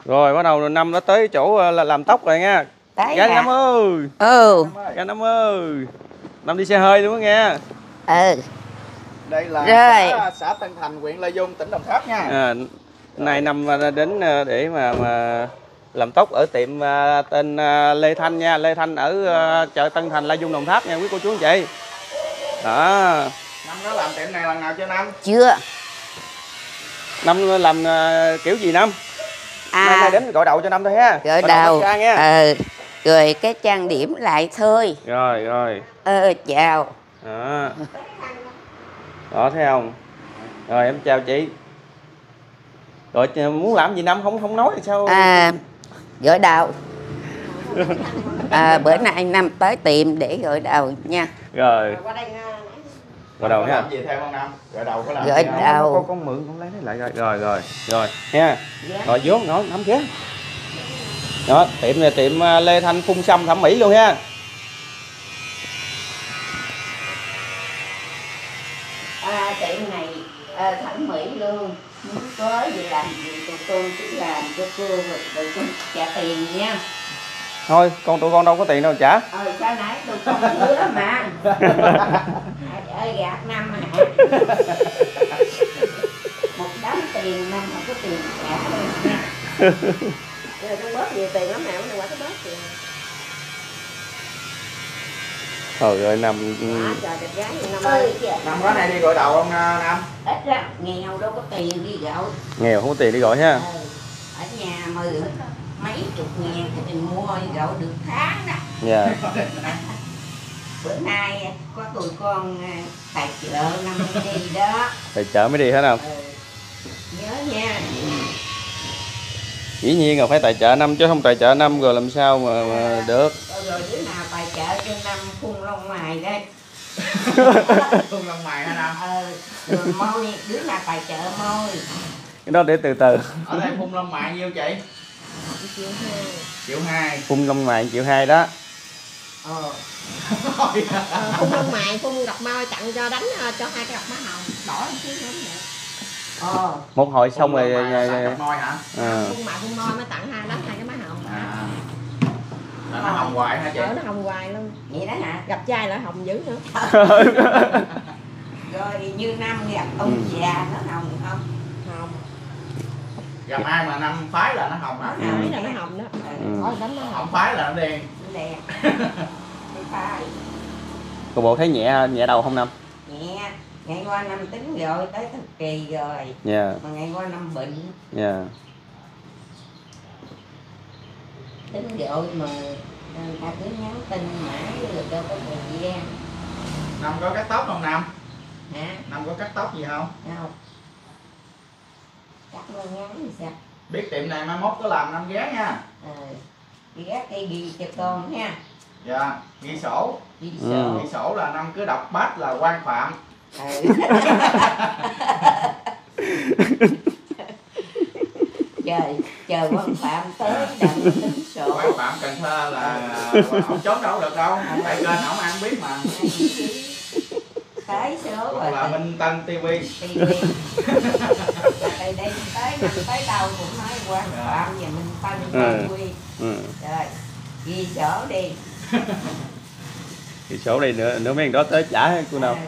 Rồi bắt đầu Năm nó tới chỗ là làm tóc rồi nha. Gái Năm ơi. Gái Năm ơi. Năm đi xe hơi luôn đó nghe. Đây là xã Tân Thành, huyện Lai Vung, tỉnh Đồng Tháp nha. Nay Năm đến để mà làm tóc ở tiệm tên Lê Thanh nha. Lê Thanh ở chợ Tân Thành, Lai Vung, Đồng Tháp nha quý cô chú anh chị. Đó. Năm có làm tiệm này lần nào chưa Năm? Chưa. Năm làm kiểu gì Năm? Nay đến gội đầu cho Năm thôi ha. Gội đầu. Rồi cái trang điểm lại thôi. Rồi. Chào. Đó thấy không? Rồi em chào chị. Rồi muốn làm gì Năm không nói thì sao? Gội đầu. Bữa nay Năm tới tiệm để gội đầu nha. Rồi. Gội đầu ha. Làm gì theo không Năm? Gội đầu có làm gội gì đầu. Con mượn con lấy lại rồi nha. Rồi vốn nó Năm kia. Đó, tiệm này tiệm Lê Thanh phun xăm thẩm mỹ luôn ha. Tiệm này thẩm mỹ luôn. Muốn có gì làm gì tụi con chỉ làm cho cô rồi con trả tiền nha. Thôi tụi con đâu có tiền đâu trả. Sao nãy tụi con hứa mà. Ơi gạt Năm hả? Một đám tiền Năm không có tiền trả đâu nha. Rồi con bớt nhiều tiền lắm nè, nó qua cái bớt tiền. Trời ơi Năm. Trời đẹp gái Năm ơi. Năm có này đi gội đầu không Năm? Ít lắm, nghèo đâu có tiền đi gội. Nghèo không có tiền đi gọi ha. Ở nhà mấy chục ngàn thì mình mua gội được tháng đó. Dạ. Bữa nay có tụi con tài trợ Năm đi đó. Tài trợ mới đi hả Năm? Nhớ nha. Dĩ nhiên là phải tài trợ Năm chứ không tài trợ Năm rồi làm sao mà được. Rồi đứa nào tài trợ cho Năm phun lông mày đây. Phun lông mày hả Năm? Rồi môi, đứa nào tài trợ môi. Cái đó để từ từ. Ở đây phun lông mày nhiêu chị? Triệu 2. Phun lông mày 1.200.000 đó. Phun lông mày, phun độc môi tặng cho đánh cho 2 cái độc má hồng. Đỏ một xíu nữa vậy. Một hồi xong rồi Độc môi hả? Phun mại phun môi mới tặng đánh 2 cái má hồng. Là nó hồng hoài hả chị? Nó hồng hoài luôn. Vậy đó hả? Gặp trai lại hồng dữ nữa. Rồi như Năm gặp ông già nó hồng không? Hồng. Gặp ai mà Năm phái là nó hồng hả? Phái là nó hồng đó. Thôi đánh nó hồng. Không phái là nó đen. Đen. Phái. Cô bộ thấy nhẹ đầu không Năm? Nhẹ. Ngày qua Năm tính rồi tới thời kỳ rồi. Dạ. Mà ngày qua Năm bệnh. Dạ. Tính rồi mà người ta cứ nhắn tin mãi rồi đâu có thời gian. Năm có cắt tóc không Năm? Hả? Năm có cắt tóc gì không? Không. Cắt nó ngắn thì sao? Biết tiệm này mai mốt có làm Năm ghé nha. Ghé cái ghi cho con ha. Dạ, ghi sổ. Ghi sổ. Ghi sổ là Năm cứ đọc bát là quan phạm. Chờ quan phạm tới đặng tính sổ. Quan phạm Cần Thơ là không trốn đâu được đâu. Tại kênh ổng ăn biết mà. Tới số rồi. Là Minh Tân TV. Từ đây tới đâu cũng nói quan phạm và Minh Tân TV. Rồi, ghi sổ đi. Ghi sổ đi nữa mấy đó tới trả cô nào.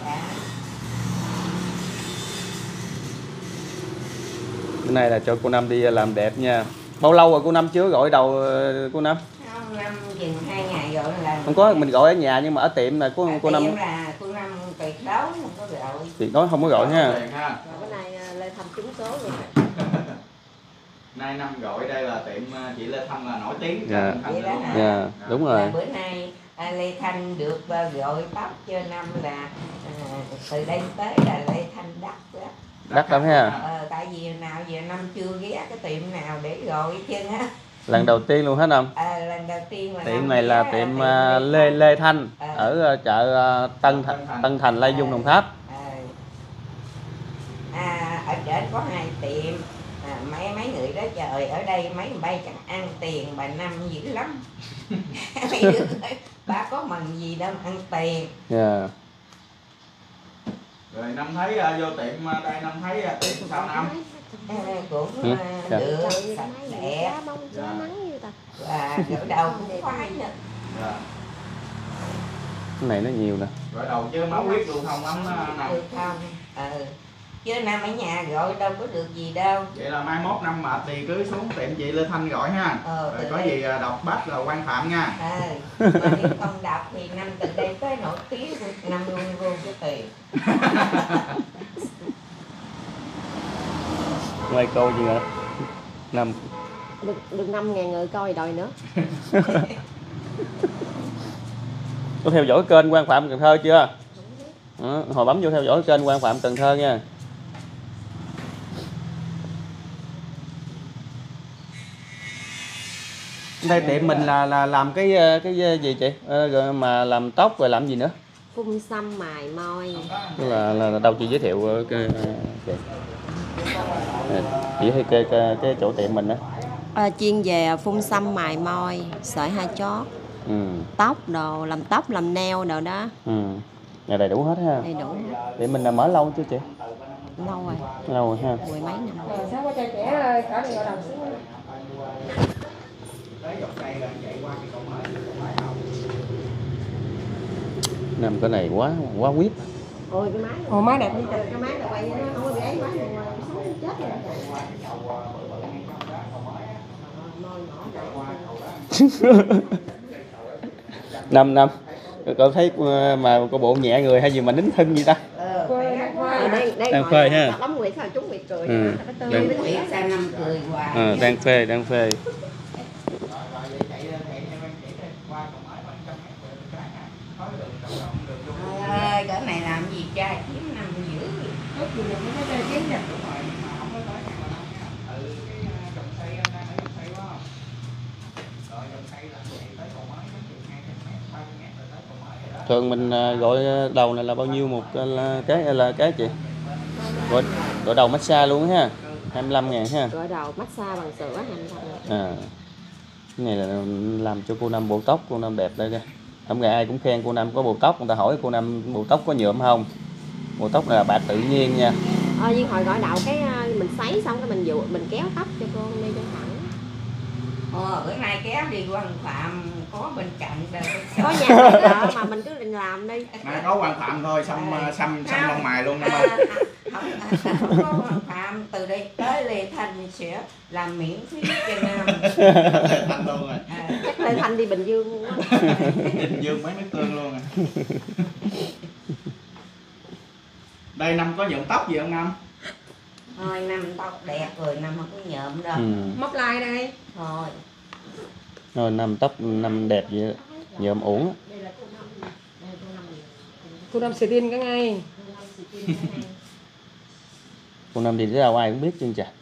Cái này là cho cô Năm đi làm đẹp nha. Bao lâu rồi cô Năm chưa gọi đầu cô Năm? Không, Năm chừng 2 ngày gọi là. Không có, mình gọi ở nhà nhưng mà ở tiệm là cô Năm. Tiệm là cô Năm tuyệt đối không có gọi. Tuyệt đối không có gọi ha. Rồi bữa nay lên thăm trúng số rồi. Nay Năm gọi đây là tiệm chị Lê Thanh là nổi tiếng. Dạ. Dạ, đúng rồi. Bữa nay Lê Thanh được gọi tóc cho Năm là từ đây tới là Lê Thanh đắt lắm. Đắt lắm ha. Tại vì nào giờ Năm chưa ghé cái tiệm nào để gọi chứ á. Lần đầu tiên luôn hết Năm. Lần đầu tiên mà tiệm này là tiệm Lê Thanh ở chợ Tân Thành, Lai Vung, Đồng Tháp. Ở trên có 2 tiệm. Mấy người đó trời ở đây mấy bay chẳng ăn tiền bà Năm dữ lắm. Mấy đứa bà có mần gì đâu ăn tiền. Yeah. Rồi Năm thấy vô tiệm đây Năm thấy tiệm sao Năm? cũng Dạ. được Trời, sạch mấy đẹp giá bông giá nắng như ta. và gỡ đầu cũng khoái nữa. Dạ. Cái này nó nhiều nè. Rồi đầu chứ máu huyết lưu thông lắm nào. Được không? Chứ Nam ở nhà gọi đâu có được gì đâu. Vậy là mai mốt Năm mệt thì cứ xuống tiệm chị Lê Thanh gọi ha. Rồi có gì đọc bách là quan phạm nha. Mà nếu không đọc thì Năm từ đây tới nổi tiếng Năm luôn vô cái tiền. Quay câu gì nữa? Năm. Được 5.000 người coi đòi nữa. Có theo dõi kênh Quang Phạm Cần Thơ chưa? Hồi bấm vô theo dõi kênh Quang Phạm Cần Thơ nha. Đây tiệm mình là làm cái gì chị? Rồi mà làm tóc rồi làm gì nữa? Phun xăm mài môi. Là đâu chị giới thiệu cái chị? Chỉ cái chỗ tiệm mình đó. Chuyên về phun xăm mài môi, sợi hai chót, tóc đồ, làm tóc, làm nail đồ đó. Nhà đầy đủ hết ha. Đầy đủ. Tiệm mình là mở lâu chưa chị? Lâu rồi. Lâu rồi ha. 10 mấy năm. Sao có trai trẻ cả đi vào đầu xuống. Năm cái này quá quýt. Ôi cái máy. Ồ máy đẹp đi. Cái máy là quay nó không có bị ấy quá chết rồi. Năm cậu thấy mà có bộ nhẹ người hay gì mà nín thân gì ta? Đang phê ha. Lắm Nguyệt sao chúng Nguyệt cười. Đang Nguyệt sao Năm cười hoài. đang phê. Ơi, cỡ này làm gì trai kiếm Năm dữ. Tốt gì mình mới trai kiếm nè. Thường mình gọi đầu này là bao nhiêu một cái chị? Gọi đầu massage luôn ha. 25.000 ha. Gọi đầu massage bằng sữa 25.000. Cái này là làm cho cô Năm bộ tóc, cô Năm đẹp đây đây. Không ngày ai cũng khen cô Năm có bộ tóc, người ta hỏi cô Năm bộ tóc có nhuộm không? Bộ tóc này là bạc tự nhiên nha. Nhưng hồi gọi đầu cái mình sấy xong cái mình kéo tóc cho cô đi cho thẳng. Bữa nay kéo đi Quang Phạm có bên cạnh đâu. Có nhà mà mình cứ làm đi. Mà có Quang Phạm thôi, xăm lông mày luôn Năm ơi. Không có Quang Phạm, từ đây tới Lê Thanh sẽ làm miễn phí cho Nam. Thanh luôn rồi. Chắc Lê Thanh đi Bình Dương luôn á. Bình Dương mấy mét tương luôn rồi. Đây Năm có nhuộm tóc gì không Năm? Thôi Năm tóc đẹp rồi, Năm không có nhuộm đâu. Móc like đây. Thôi. Rồi Năm tóc Năm đẹp vậy đó. Nhuộm uổng á. Cô Năm xì tin cái ngay. Cô Năm đi tới đâu ai cũng biết chứ chà.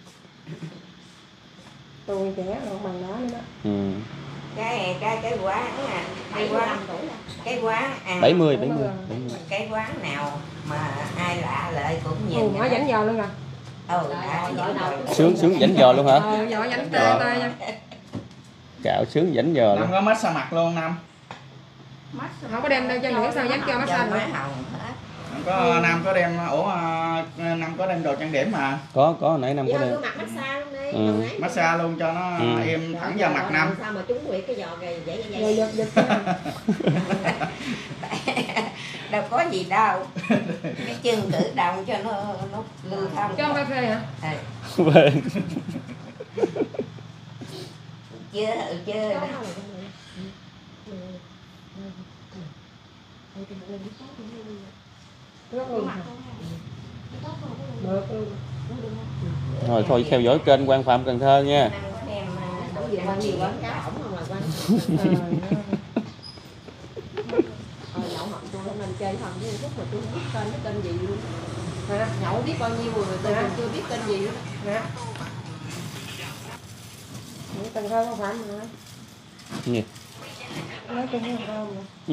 Tôi trẻ rồi bằng đó nữa đó. Cái quán cái quán ăn 70. cái quán nào mà ai lạ lại cũng nhìn. Nó dẫn giờ luôn rồi. Sướng dẫn giờ luôn hả? Giờ dẫn tay nha. Cạo sướng dẫn giờ luôn. Năm có massage mặt luôn Năm. Không có đem đâu cho nữa sao dám cho massage nữa. Có Nam có đem Năm có đem đồ trang điểm mà. Có nãy Năm có đem. Mặt massage luôn đi. Massage luôn cho nó êm thẳng vào mặt Năm. Sao mà chúng Nguyệt cái giò vậy Giật đâu có gì đâu. Cái chân tự động cho nó lưu thông. Cho cà phê hả? Về. Chưa. Rồi thôi theo dõi kênh Quang Phạm Cần Thơ nha. Quảng cáo ổng không là quanh. Nhậu hộp tôi không nên chơi thần với chút mà tôi không biết tên gì luôn. Nhậu biết bao nhiêu rồi tôi chưa biết tên gì nữa. Cần Thơ không phải mà. Gì? Nói chung Cần Thơ mà.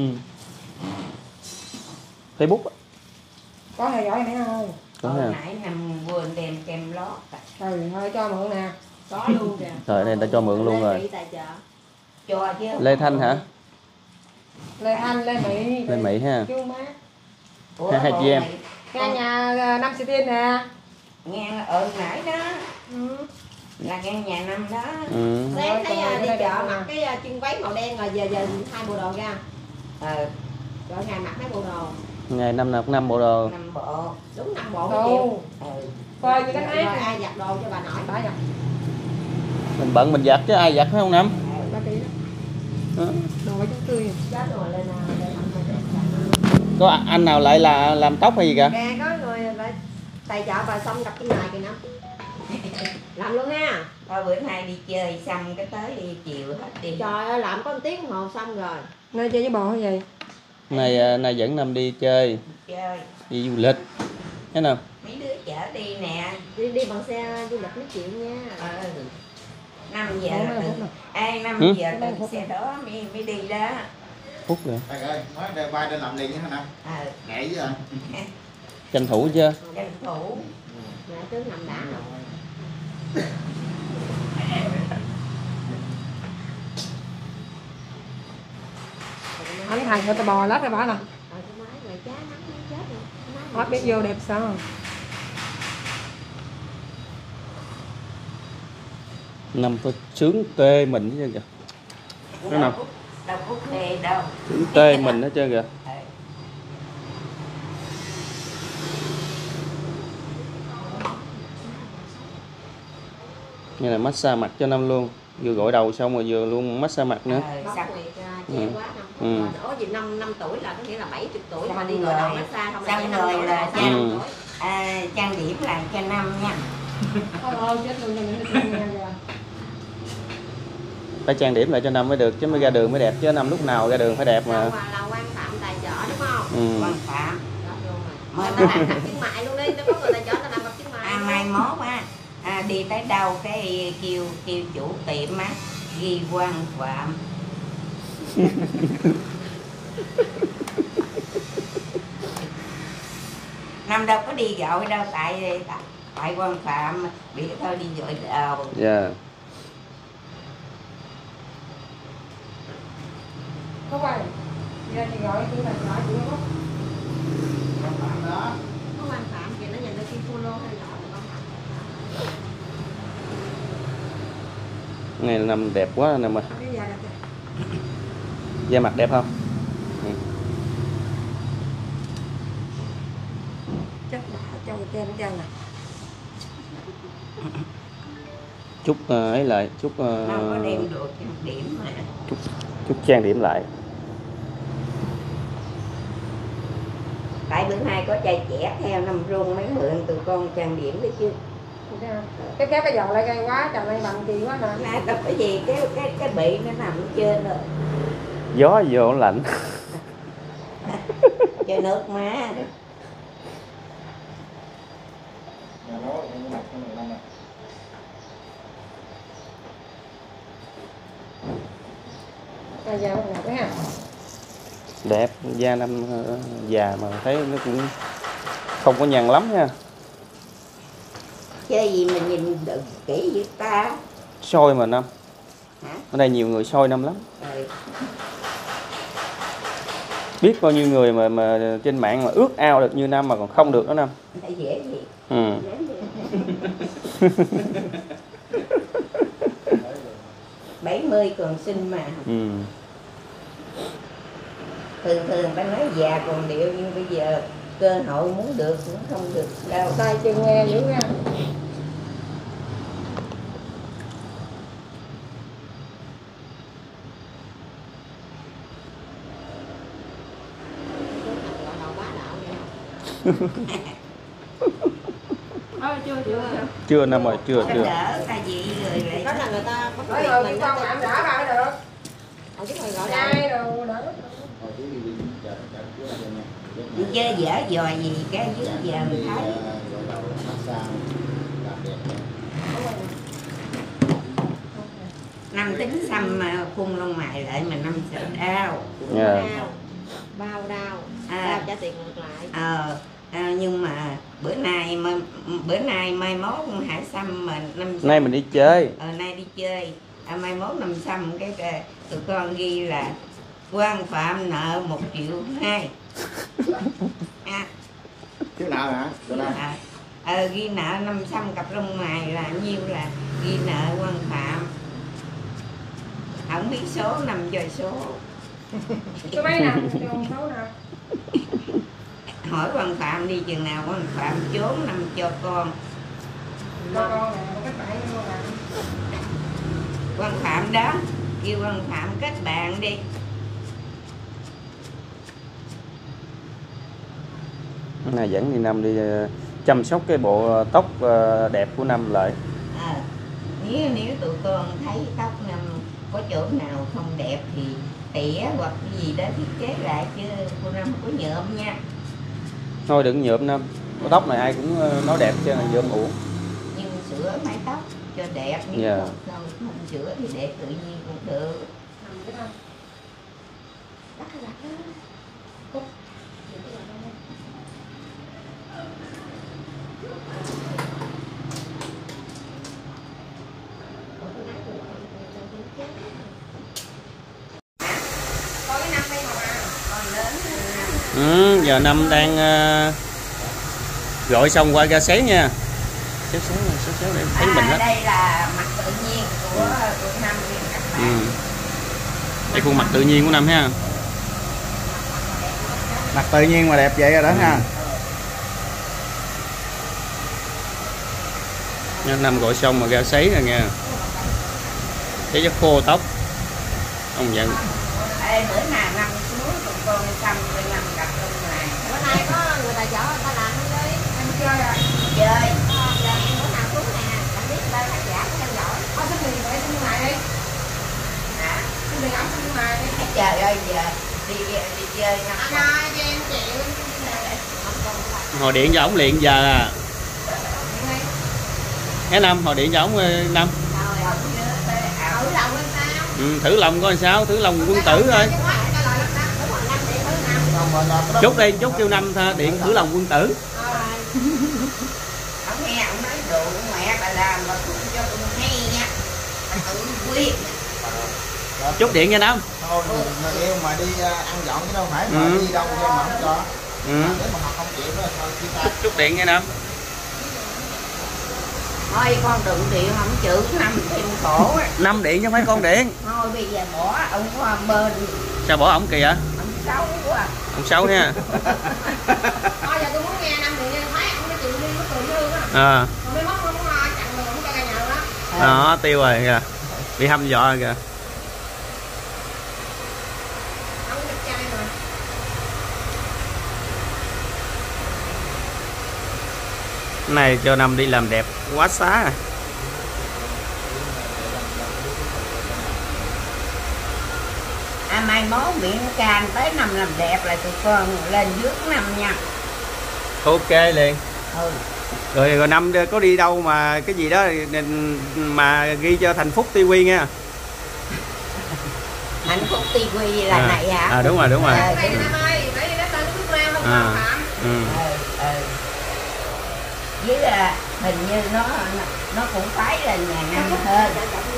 Facebook á. Có theo dõi nữa không? Hồi nãy Năm quên đem kem lót. Trời ơi cho mượn nè. Có luôn kìa. Rồi đây ta cho mượn luôn rồi. Cho chứ. Lê Thanh hả? Lê Thanh, Lê Mỹ. Lê Mỹ ha. Chú má. Hai chị em. Ngay nhà Năm City nè. Ngang nãy đó. Là ngang nhà Năm đó. Sáng thấy đi chợ mặc cái chân váy màu đen rồi giờ hai bộ đồ ra. Rồi ngày mặc mấy bộ đồ. Ngày năm nào cũng 5 bộ đồ. 5 bộ. Đúng 5 bộ một chiều. Coi như cái Rồi ai giặt đồ cho bà nội. Bà giặt. Mình bận mình giặt chứ ai giặt phải không Năm? Ba ký đó. Đồ trong tươi. Chết rồi lên nào. Có anh nào lại là làm tóc hay gì cả? Kìa có người lại tài trợ bà xong gặp cái này kìa Năm. Làm luôn ha. Thôi bữa nay đi chơi xong cái tới đi chiều hết đi. Trời ơi làm có 1 tiếng đồng hồ xong rồi. Nay chơi với bò hay gì? Này dẫn Năm đi chơi, Chơi. đi du lịch. Thấy không? Mấy đứa chở đi nè. Đi bằng xe du lịch mấy triệu nha. 5 giờ ai 5 giờ từ xe đó mới đi đó. Phút rồi. Thầy ơi, nói bay lên làm liền nha Năm. Nghệ chứ à. Tranh thủ chưa? Tranh thủ. Mẹ tướng nằm đã rồi. Anh thằng cho tao bò lát ra bả nè. Hết biết vô đẹp sao? Năm có sướng tê mình hết trơn kìa. Nó nào? Đâu có phê đâu. Sướng tê mình hết trơn kìa. Như là massage mặt cho Năm luôn. Vừa gội đầu xong rồi vừa luôn massage mặt nữa. Ủa gì 5 tuổi là có nghĩa là 70 tuổi mà đi gội đầu massage không xong rồi là trang điểm làm cho Năm nha. Ôi chết luôn rồi. Phải trang điểm lại cho Năm mới được chứ mới ra đường mới đẹp chứ Năm lúc nào ra đường phải đẹp mà. Là quan phạm tài trợ đúng không? Quan phạm. Mà nó làm cặp chân mày luôn đi, nó có người tài trợ nó làm cặp chân mày. Mai mốt á đi tới đâu cái kêu chủ tiệm á ghi quan phạm. Năm đâu có đi gọi đâu tại quan phạm bị thôi đi gọi đầu. Dạ. Có quay. Ra chị gọi chị phải gọi chị không? Quan phạm đó. Có quan phạm kìa nó nhìn nó kim polo hay là Ngày Năm đẹp quá nè mà. Da mặt đẹp không? Chắc đã cho người ta nó này. Chút ấy lại, chút Không có đem đồ trang điểm mà. chút trang điểm lại. Tại bữa nay có trai trẻ theo Năm rung mấy mượn tụi con trang điểm đấy chứ. Cái giò lại gây quá, trời ơi bằng kỳ quá nè. Nay đâu có gì cái bị nó nằm trên rồi. Gió vô lạnh. Cho nước má. Nhà nó cũng mặc cho 15 này. Da đẹp quá ha. Đẹp, da Năm già mà thấy nó cũng không có nhằn lắm nha. Chơi gì mà nhìn được kỹ vậy ta? Soi mà Năm. Hả? Ở đây nhiều người soi Năm lắm. Ừ. Biết bao nhiêu người mà trên mạng mà ước ao được như Năm mà còn không được đó Năm. Thấy dễ gì? Ừ. 70 còn xinh mà. Ừ. Thường ta nói già còn điệu nhưng bây giờ cơ hội muốn được cũng không được đâu. Tay chân nghe dữ nha. Chưa Năm rồi, chưa. Đỡ ta dị rồi lại. Đó là người ta có Nói rồi cái con làm đã ba mới được. Ở chứ người gọi Đây đồ đỡ. Hồi chú đi chợ chú là vậy nha. Đi chơi dở dò gì cái dưới giờ mình thấy. Gội đầu massage làm đẹp nha. Năm tính xăm mà phun lông mày lại mà Năm sợ đau. Yeah. đau đau trả tiền ngược lại. Nhưng mà bữa nay mai mốt Hải xăm mà Năm Nay mình đi chơi. nay đi chơi mai mốt Năm xăm cái tụi con ghi là quan phạm nợ 1,2 triệu. Chứ nào hả? Bữa nay. Ghi nợ 500 cặp lông mày là nhiêu, là ghi nợ Quang Phạm. Không biết số nằm cho số. Số mấy nằm, số nào? Hỏi Quang Phạm đi, chừng nào Quang Phạm trốn nằm cho con. Con nè, kết bạn với con nè. Quang Phạm đó, kêu Quang Phạm kết bạn đi. Này dẫn đi Năm đi chăm sóc cái bộ tóc đẹp của Năm lại. Nếu tụi con thấy tóc Năm có chỗ nào không đẹp thì tỉa hoặc cái gì đó thiết kế lại, chứ cô Năm không có nhuộm nha. Thôi đừng nhuộm Năm, cái tóc này ai cũng nói đẹp chứ là nhuộm uổng. Nhưng sửa mái tóc cho đẹp, nếu không sửa thì để tự nhiên cũng được. Có cái 5 đây mà Con lớn Giờ Năm đang gọi xong qua ra sấy nha. Xéo để thấy mình đó. đây là mặt tự nhiên của Năm các bạn. Đây khuôn mặt tự nhiên của Năm ha. Mặt tự nhiên mà đẹp vậy rồi đó ha. Năm gọi xong mà ra sấy rồi nha. Sấy cho khô tóc. Ông giận. Bữa nào Năm xuống tụi con xăm cho Năm cặp lông này. Bữa nay có người ta chở người ta làm đi, em chơi rồi. Chơi. Giờ em bữa nào xuống nè, bạn biết đây khán giả có theo dõi. Thôi xin đừng để xin ngoài đi. Hả? Xin đừng ẩm xin ngoài đi. Trời ơi, giờ đi chơi Năm. Anh ơi, cho em chịu. Hồi điện cho ổng liền giờ à. Cái Năm hồi điện cho ổng Năm. Thôi không nhớ tới ảo. Thử lòng lên sao? Thử lòng coi sao, thử lòng quân tử thôi. Chút đi, chút kêu Năm điện thử lòng quân tử. Ông nghe ông nói đủ mẹ bà làm mà không cho tôi hay nha. Bà tự quyết. Chút điện nha Năm. Thôi mà yêu mà đi ăn dọn chứ đâu phải mà đi đâu cho mà không cho. Nếu mà họ không chịu đó thôi chia tay. Chút điện nha Năm. Thôi con đừng điện không chữ Năm thêm khổ á. Năm điện chứ không phải con điện. Thôi bây giờ bỏ ông qua bên. Sao bỏ ổng kìa? Ông xấu quá. Ông xấu ha. Thôi giờ tôi muốn nghe 5 điện thấy ông nói chuyện đi nó cười lương á. Còn mấy mốt không chặn đường không cho ra nhậu đó. Đó tiêu rồi kìa. Bị hăm dọa kìa. Ông đẹp trai rồi. Này cho Năm đi làm đẹp quá xá à. Mai mốt biển can tới Năm làm đẹp là tụi con lên trước Năm nha. Ok liền. Rồi Năm có đi đâu mà cái gì đó mà ghi cho Thành Phúc TV nha. Hạnh Phúc TV là này hả? Đúng rồi. Đây Năm ơi, bởi vì nó tên Phước Leo không có Phạm. Với hình như nó cũng phái lên nhà Năm hơn.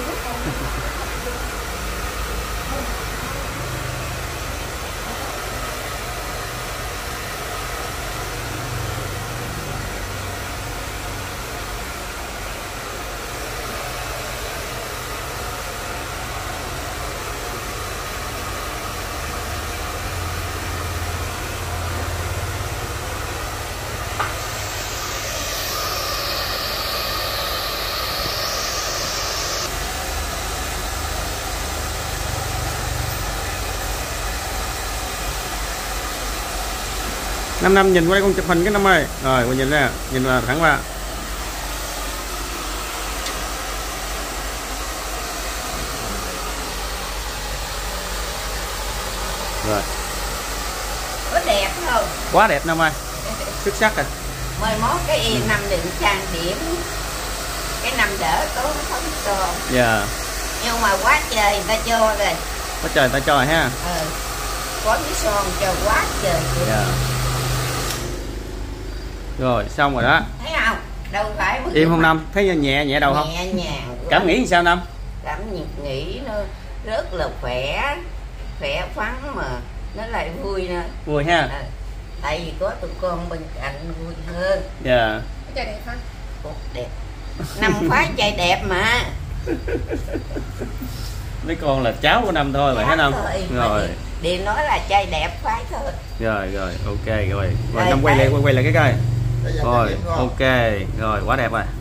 Năm nhìn qua đây con chụp hình cái Năm ơi. Rồi con nhìn ra, nhìn vào thẳng qua. Rồi. Có đẹp không? Quá đẹp Năm ơi. Xuất sắc rồi. Mai mốt cái Năm định trang điểm. Cái Năm đỡ tốn phấn son. Dạ. Nhưng mà quá trời người ta cho rồi. Quá trời người ta cho rồi ha. Có cái son cho quá trời. Dạ. Rồi xong rồi đó. Thấy không? Đâu phải Im không Năm? Thấy nhẹ đầu không? Nhẹ nhàng. Cảm nghĩ sao Năm? Cảm nghĩ nó rất là khỏe khoắn mà nó lại vui nữa. Vui ha. Tại vì có tụi con bên cạnh vui hơn. Dạ. Trai đẹp hả? Đẹp. Năm phái trai đẹp mà. Mấy con là cháu của Năm thôi, phải hết Năm. Rồi. Điền nói là trai đẹp phái thôi. Rồi ok rồi. Rồi Năm quay lại cái coi. Rồi ok, rồi quá đẹp rồi.